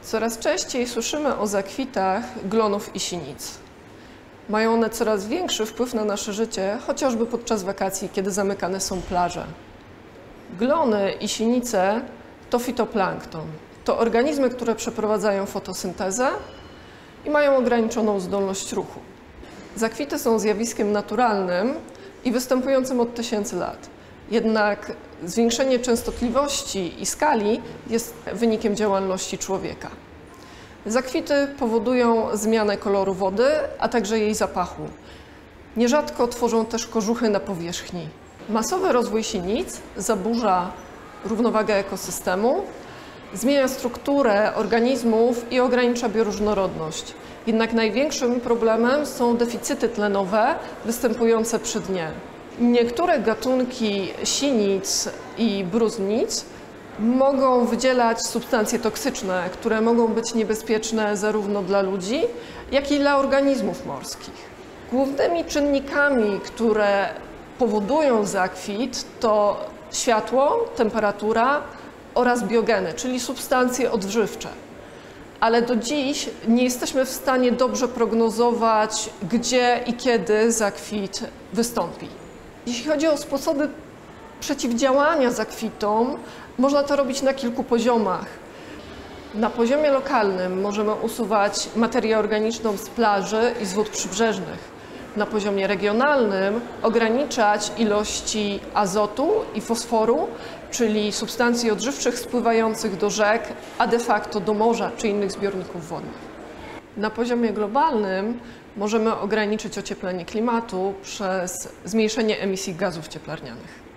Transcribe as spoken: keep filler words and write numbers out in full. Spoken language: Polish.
Coraz częściej słyszymy o zakwitach glonów i sinic. Mają one coraz większy wpływ na nasze życie, chociażby podczas wakacji, kiedy zamykane są plaże. Glony i sinice to fitoplankton. To organizmy, które przeprowadzają fotosyntezę i mają ograniczoną zdolność ruchu. Zakwity są zjawiskiem naturalnym i występującym od tysięcy lat. Jednak zwiększenie częstotliwości i skali jest wynikiem działalności człowieka. Zakwity powodują zmianę koloru wody, a także jej zapachu. Nierzadko tworzą też kożuchy na powierzchni. Masowy rozwój sinic zaburza równowagę ekosystemu, zmienia strukturę organizmów i ogranicza bioróżnorodność. Jednak największym problemem są deficyty tlenowe występujące przy dnie. Niektóre gatunki sinic i bruznic mogą wydzielać substancje toksyczne, które mogą być niebezpieczne zarówno dla ludzi, jak i dla organizmów morskich. Głównymi czynnikami, które powodują zakwit, to światło, temperatura oraz biogeny, czyli substancje odżywcze. Ale do dziś nie jesteśmy w stanie dobrze prognozować, gdzie i kiedy zakwit wystąpi. Jeśli chodzi o sposoby przeciwdziałania zakwitom, można to robić na kilku poziomach. Na poziomie lokalnym możemy usuwać materię organiczną z plaży i z wód przybrzeżnych. Na poziomie regionalnym ograniczać ilości azotu i fosforu, czyli substancji odżywczych spływających do rzek, a de facto do morza czy innych zbiorników wodnych. Na poziomie globalnym możemy ograniczyć ocieplenie klimatu przez zmniejszenie emisji gazów cieplarnianych.